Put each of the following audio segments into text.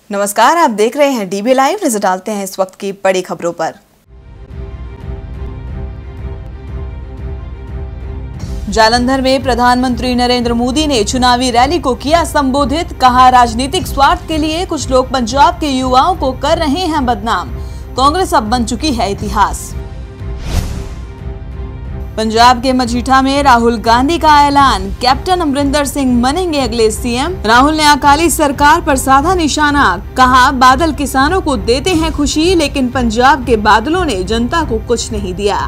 नमस्कार, आप देख रहे हैं डीबी लाइव। नजर डालते हैं इस वक्त की बड़ी खबरों पर। जालंधर में प्रधानमंत्री नरेंद्र मोदी ने चुनावी रैली को किया संबोधित। कहा, राजनीतिक स्वार्थ के लिए कुछ लोग पंजाब के युवाओं को कर रहे हैं बदनाम। कांग्रेस अब बन चुकी है इतिहास। पंजाब के मजीठा में राहुल गांधी का ऐलान, कैप्टन अमरिंदर सिंह बनेंगे अगले सीएम। राहुल ने अकाली सरकार पर साधा निशाना। कहा, बादल किसानों को देते हैं खुशी, लेकिन पंजाब के बादलों ने जनता को कुछ नहीं दिया।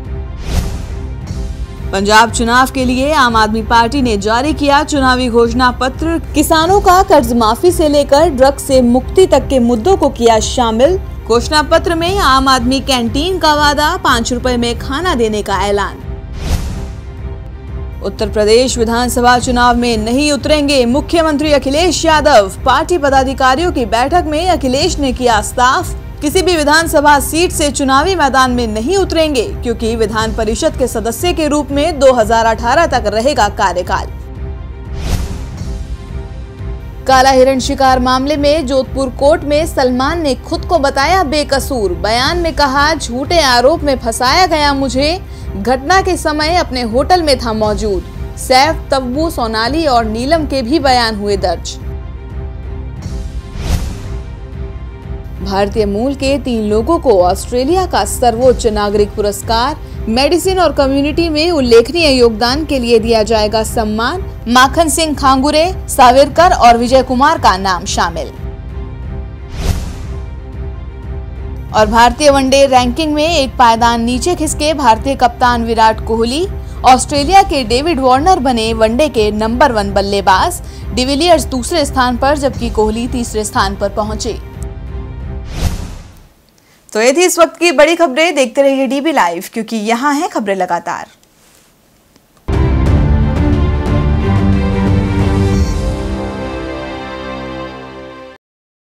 पंजाब चुनाव के लिए आम आदमी पार्टी ने जारी किया चुनावी घोषणा पत्र। किसानों का कर्ज माफी से लेकर ड्रग्स से मुक्ति तक के मुद्दों को किया शामिल। घोषणा पत्र में आम आदमी कैंटीन का वादा, 5 रुपए में खाना देने का ऐलान। उत्तर प्रदेश विधानसभा चुनाव में नहीं उतरेंगे मुख्यमंत्री अखिलेश यादव। पार्टी पदाधिकारियों की बैठक में अखिलेश ने किया साफ, किसी भी विधानसभा सीट से चुनावी मैदान में नहीं उतरेंगे, क्योंकि विधान परिषद के सदस्य के रूप में 2018 तक रहेगा कार्यकाल। काला हिरण शिकार मामले में जोधपुर कोर्ट में सलमान ने खुद को बताया बेकसूर। बयान में कहा, झूठे आरोप में फंसाया गया मुझे। घटना के समय अपने होटल में था मौजूद। सैफ, तब्बू, सोनाली और नीलम के भी बयान हुए दर्ज। भारतीय मूल के 3 लोगों को ऑस्ट्रेलिया का सर्वोच्च नागरिक पुरस्कार, मेडिसिन और कम्युनिटी में उल्लेखनीय योगदान के लिए दिया जाएगा सम्मान। माखन सिंह खांगुरे, सावरकर और विजय कुमार का नाम शामिल। और भारतीय वनडे रैंकिंग में एक पायदान नीचे खिसके भारतीय कप्तान विराट कोहली। ऑस्ट्रेलिया के डेविड वार्नर बने वनडे के नंबर 1 बल्लेबाज। डिविलियर्स दूसरे स्थान पर, जबकि कोहली तीसरे स्थान पर पहुंचे। तो ये थी इस वक्त की बड़ी खबरें। देखते रहिए डीबी लाइव, क्योंकि यहाँ है खबरें लगातार।